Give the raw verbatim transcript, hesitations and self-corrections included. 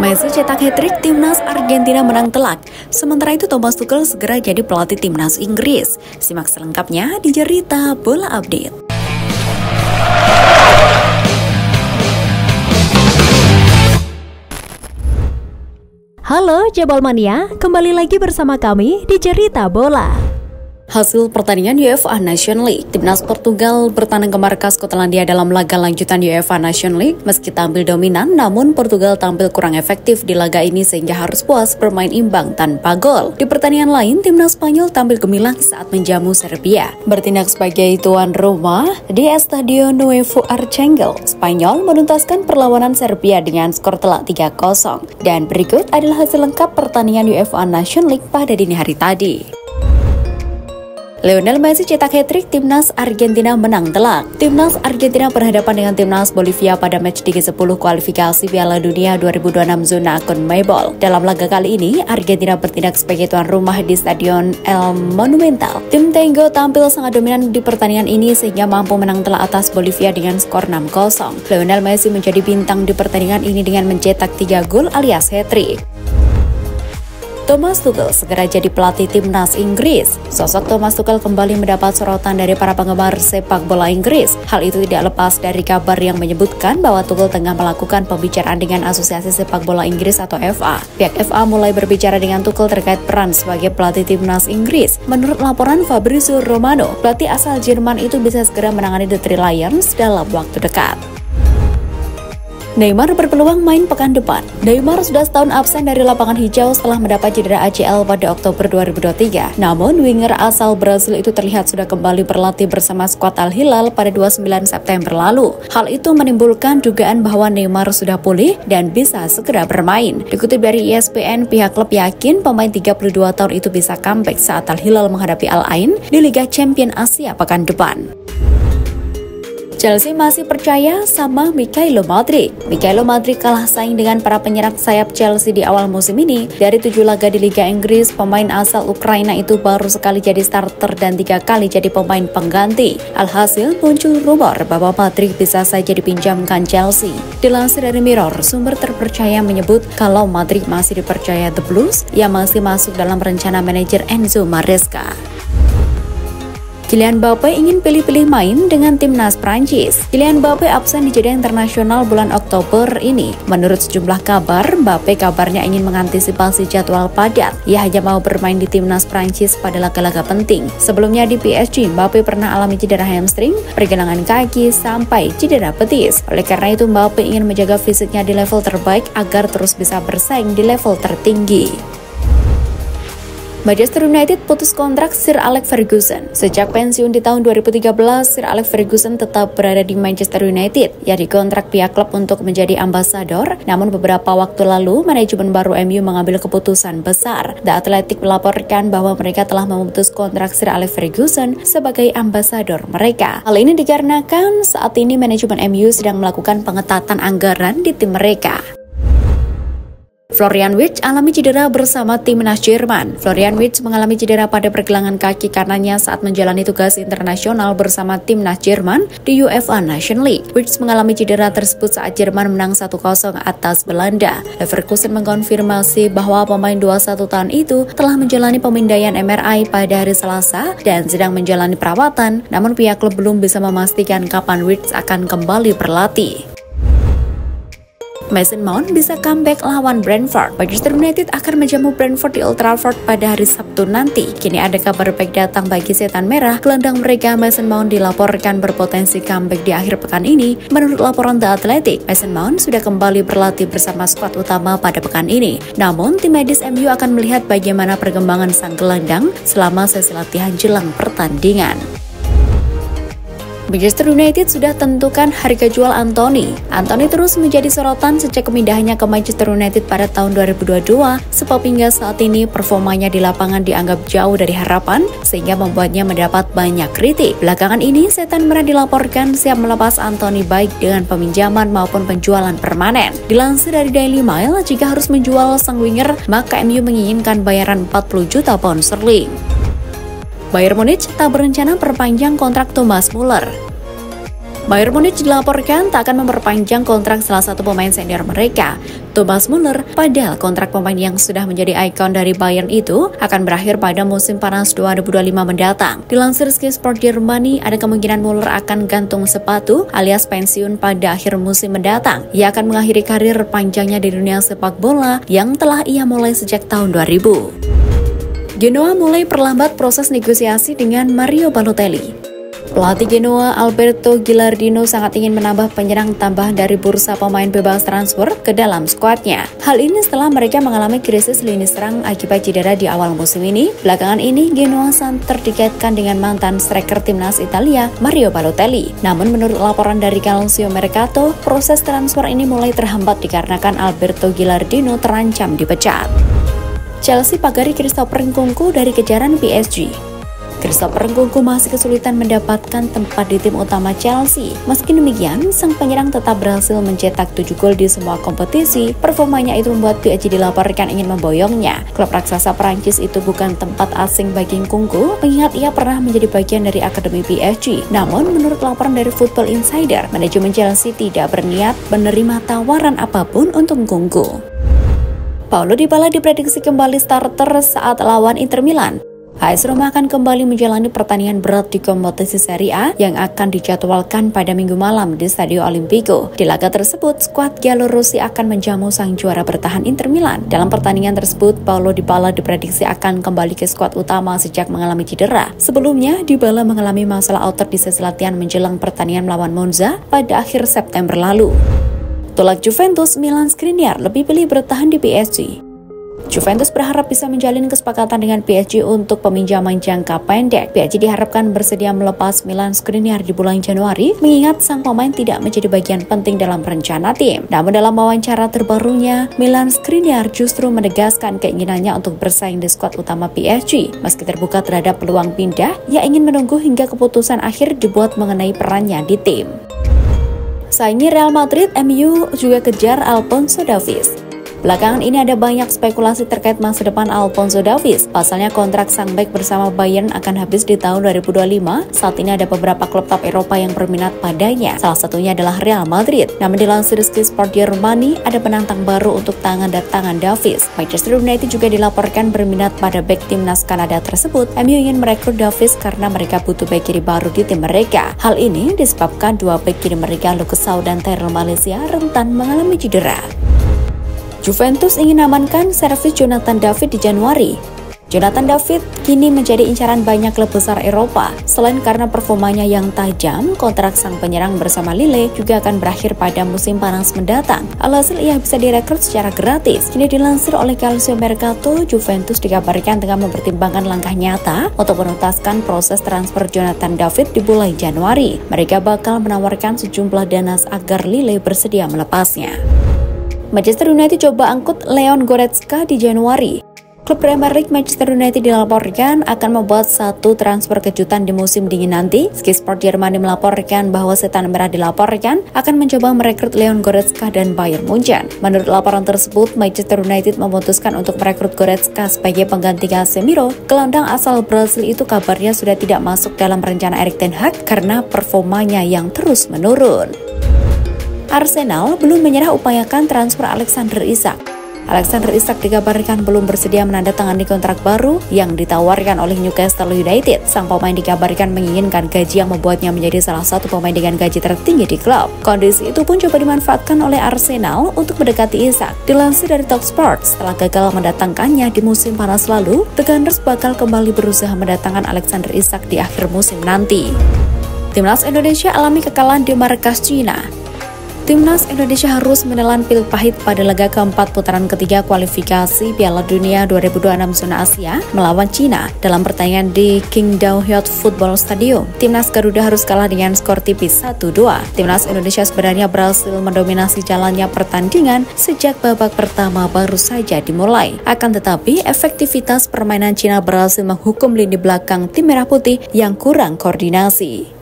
Messi cetak hat-trick, timnas Argentina menang telak. Sementara itu Thomas Tuchel segera jadi pelatih timnas Inggris. Simak selengkapnya di Cerita Bola Update. Halo Jebol Mania, kembali lagi bersama kami di Cerita Bola. Hasil pertandingan UEFA Nations League, timnas Portugal bertandang ke markas Skotlandia dalam laga lanjutan UEFA Nations League. Meski tampil dominan, namun Portugal tampil kurang efektif di laga ini sehingga harus puas bermain imbang tanpa gol. Di pertandingan lain, timnas Spanyol tampil gemilang saat menjamu Serbia. Bertindak sebagai tuan rumah di Estadio Nuevo Arcangel, Spanyol menuntaskan perlawanan Serbia dengan skor telak tiga kosong. Dan berikut adalah hasil lengkap pertandingan UEFA Nations League pada dini hari tadi. Lionel Messi cetak hat-trick, timnas Argentina menang telak. Timnas Argentina berhadapan dengan timnas Bolivia pada match ke sepuluh kualifikasi Piala Dunia dua ribu dua puluh enam zona CONMEBOL. Dalam laga kali ini, Argentina bertindak sebagai tuan rumah di Stadion El Monumental. Tim Tango tampil sangat dominan di pertandingan ini sehingga mampu menang telak atas Bolivia dengan skor enam kosong. Lionel Messi menjadi bintang di pertandingan ini dengan mencetak tiga gol alias hat-trick. Thomas Tuchel segera jadi pelatih timnas Inggris. Sosok Thomas Tuchel kembali mendapat sorotan dari para penggemar sepak bola Inggris. Hal itu tidak lepas dari kabar yang menyebutkan bahwa Tuchel tengah melakukan pembicaraan dengan Asosiasi Sepak Bola Inggris atau F A. Pihak F A mulai berbicara dengan Tuchel terkait peran sebagai pelatih timnas Inggris. Menurut laporan Fabrizio Romano, pelatih asal Jerman itu bisa segera menangani The Three Lions dalam waktu dekat. Neymar berpeluang main pekan depan. Neymar sudah setahun absen dari lapangan hijau setelah mendapat cedera A C L pada Oktober dua ribu dua puluh tiga. Namun, winger asal Brasil itu terlihat sudah kembali berlatih bersama skuad Al Hilal pada dua puluh sembilan September lalu. Hal itu menimbulkan dugaan bahwa Neymar sudah pulih dan bisa segera bermain. Dikutip dari E S P N, pihak klub yakin pemain tiga puluh dua tahun itu bisa comeback saat Al Hilal menghadapi Al Ain di Liga Champion Asia pekan depan. Chelsea masih percaya sama Mykhailo Mudryk. Mykhailo Mudryk kalah saing dengan para penyerang sayap Chelsea di awal musim ini. Dari tujuh laga di Liga Inggris, pemain asal Ukraina itu baru sekali jadi starter dan tiga kali jadi pemain pengganti. Alhasil muncul rumor bahwa Mudryk bisa saja dipinjamkan Chelsea. Dilansir dari Mirror, sumber terpercaya menyebut kalau Mudryk masih dipercaya The Blues yang masih masuk dalam rencana manajer Enzo Maresca. Kylian Mbappe ingin pilih-pilih main dengan timnas Prancis. Kylian Mbappe absen di jeda internasional bulan Oktober ini. Menurut sejumlah kabar, Mbappe kabarnya ingin mengantisipasi jadwal padat. Ia hanya mau bermain di timnas Prancis pada laga-laga penting. Sebelumnya di P S G, Mbappe pernah alami cedera hamstring, pergelangan kaki, sampai cedera betis. Oleh karena itu, Mbappe ingin menjaga fisiknya di level terbaik agar terus bisa bersaing di level tertinggi. Manchester United putus kontrak Sir Alex Ferguson. Sejak pensiun di tahun dua ribu tiga belas, Sir Alex Ferguson tetap berada di Manchester United. Ia dikontrak pihak klub untuk menjadi ambasador. Namun beberapa waktu lalu, manajemen baru M U mengambil keputusan besar. The Athletic melaporkan bahwa mereka telah memutus kontrak Sir Alex Ferguson sebagai ambasador mereka. Hal ini dikarenakan saat ini manajemen M U sedang melakukan pengetatan anggaran di tim mereka. Florian Wirtz alami cedera bersama timnas Jerman. Florian Wirtz mengalami cedera pada pergelangan kaki karenanya saat menjalani tugas internasional bersama timnas Jerman di UEFA Nations League. Wirtz mengalami cedera tersebut saat Jerman menang satu kosong atas Belanda. Leverkusen mengkonfirmasi bahwa pemain dua puluh satu tahun itu telah menjalani pemindaian M R I pada hari Selasa dan sedang menjalani perawatan, namun pihak klub belum bisa memastikan kapan Wirtz akan kembali berlatih. Mason Mount bisa comeback lawan Brentford. Manchester United akan menjamu Brentford di Old Trafford pada hari Sabtu nanti. Kini ada kabar baik datang bagi setan merah. Gelandang mereka Mason Mount dilaporkan berpotensi comeback di akhir pekan ini. Menurut laporan The Athletic, Mason Mount sudah kembali berlatih bersama skuad utama pada pekan ini. Namun, tim medis M U akan melihat bagaimana perkembangan sang gelandang selama sesi latihan jelang pertandingan. Manchester United sudah tentukan harga jual Anthony. Anthony terus menjadi sorotan sejak kemindahannya ke Manchester United pada tahun dua ribu dua puluh dua, sebab hingga saat ini performanya di lapangan dianggap jauh dari harapan, sehingga membuatnya mendapat banyak kritik. Belakangan ini, setan merah dilaporkan siap melepas Anthony baik dengan peminjaman maupun penjualan permanen. Dilansir dari Daily Mail, jika harus menjual sang winger, maka M U menginginkan bayaran empat puluh juta pound sterling. Bayern Munich tak berencana perpanjang kontrak Thomas Muller. Bayern Munich dilaporkan tak akan memperpanjang kontrak salah satu pemain senior mereka, Thomas Müller, padahal kontrak pemain yang sudah menjadi ikon dari Bayern itu akan berakhir pada musim panas dua ribu dua puluh lima mendatang. Dilansir Sky Sport Germany, ada kemungkinan Müller akan gantung sepatu alias pensiun pada akhir musim mendatang. Ia akan mengakhiri karir panjangnya di dunia sepak bola yang telah ia mulai sejak tahun dua ribu. Genoa mulai perlambat proses negosiasi dengan Mario Balotelli. Pelatih Genoa Alberto Gilardino sangat ingin menambah penyerang tambahan dari bursa pemain bebas transfer ke dalam skuadnya. Hal ini setelah mereka mengalami krisis lini serang akibat cedera di awal musim ini. Belakangan ini Genoa santer dikaitkan dengan mantan striker timnas Italia Mario Balotelli. Namun menurut laporan dari Calcio Mercato, proses transfer ini mulai terhambat dikarenakan Alberto Gilardino terancam dipecat. Chelsea pagari Christopher Nkunku dari kejaran P S G. Christopher Nkunku masih kesulitan mendapatkan tempat di tim utama Chelsea. Meski demikian, sang penyerang tetap berhasil mencetak tujuh gol di semua kompetisi. Performanya itu membuat P S G dilaporkan ingin memboyongnya. Klub raksasa Prancis itu bukan tempat asing bagi Nkunku, mengingat ia pernah menjadi bagian dari akademi P S G. Namun, menurut laporan dari Football Insider, manajemen Chelsea tidak berniat menerima tawaran apapun untuk Nkunku. Paulo Dybala diprediksi kembali starter saat lawan Inter Milan. A S Roma akan kembali menjalani pertandingan berat di kompetisi Serie A yang akan dijadwalkan pada Minggu malam di Stadio Olimpico. Di laga tersebut, skuad Giallorossi akan menjamu sang juara bertahan Inter Milan. Dalam pertandingan tersebut, Paulo Dybala diprediksi akan kembali ke skuad utama sejak mengalami cedera. Sebelumnya, Dybala mengalami masalah otot di sesi latihan menjelang pertandingan melawan Monza pada akhir September lalu. Tolak Juventus, Milan Skriniar lebih pilih bertahan di P S G. Juventus berharap bisa menjalin kesepakatan dengan P S G untuk peminjaman jangka pendek. P S G diharapkan bersedia melepas Milan Skriniar di bulan Januari, mengingat sang pemain tidak menjadi bagian penting dalam rencana tim. Namun dalam wawancara terbarunya, Milan Skriniar justru menegaskan keinginannya untuk bersaing di skuad utama P S G. Meski terbuka terhadap peluang pindah, ia ingin menunggu hingga keputusan akhir dibuat mengenai perannya di tim. Saingi Real Madrid, M U juga kejar Alphonso Davies. Belakangan ini ada banyak spekulasi terkait masa depan Alphonso Davies. Pasalnya kontrak sang bek bersama Bayern akan habis di tahun dua ribu dua puluh lima. Saat ini ada beberapa klub top Eropa yang berminat padanya. Salah satunya adalah Real Madrid. Namun dilansir Sky Sport Germany, ada penantang baru untuk tangan dan tangan Davies. Manchester United juga dilaporkan berminat pada bek timnas Kanada tersebut. M U ingin merekrut Davies karena mereka butuh bek kiri baru di tim mereka. Hal ini disebabkan dua bek kiri mereka, Lucas Shaw dan Tyrell Malaysia, rentan mengalami cedera. Juventus ingin amankan servis Jonathan David di Januari. Jonathan David kini menjadi incaran banyak klub besar Eropa. Selain karena performanya yang tajam, kontrak sang penyerang bersama Lille juga akan berakhir pada musim panas mendatang. Alhasil ia bisa direkrut secara gratis. Kini dilansir oleh Calcio Mercato, Juventus dikabarkan tengah mempertimbangkan langkah nyata untuk menuntaskan proses transfer Jonathan David di bulan Januari. Mereka bakal menawarkan sejumlah dana agar Lille bersedia melepasnya. Manchester United coba angkut Leon Goretzka di Januari. Klub Premier League Manchester United dilaporkan akan membuat satu transfer kejutan di musim dingin nanti. Sky Sport Germany melaporkan bahwa Setan Merah dilaporkan akan mencoba merekrut Leon Goretzka dan Bayern Munchen. Menurut laporan tersebut, Manchester United memutuskan untuk merekrut Goretzka sebagai pengganti Casemiro. Gelandang asal Brasil itu kabarnya sudah tidak masuk dalam rencana Erik ten Hag karena performanya yang terus menurun. Arsenal belum menyerah upayakan transfer Alexander Isak. Alexander Isak dikabarkan belum bersedia menandatangani kontrak baru yang ditawarkan oleh Newcastle United. Sang pemain dikabarkan menginginkan gaji yang membuatnya menjadi salah satu pemain dengan gaji tertinggi di klub. Kondisi itu pun coba dimanfaatkan oleh Arsenal untuk mendekati Isak. Dilansir dari Talksport, setelah gagal mendatangkannya di musim panas lalu, The Gunners bakal kembali berusaha mendatangkan Alexander Isak di akhir musim nanti. Timnas Indonesia alami kekalahan di markas Cina. Timnas Indonesia harus menelan pil pahit pada laga keempat putaran ketiga kualifikasi Piala Dunia dua ribu dua puluh enam zona Asia melawan Cina dalam pertandingan di Qingdao Youth Football Stadium. Timnas Garuda harus kalah dengan skor tipis satu dua. Timnas Indonesia sebenarnya berhasil mendominasi jalannya pertandingan sejak babak pertama baru saja dimulai. Akan tetapi, efektivitas permainan Cina berhasil menghukum lini belakang tim Merah Putih yang kurang koordinasi.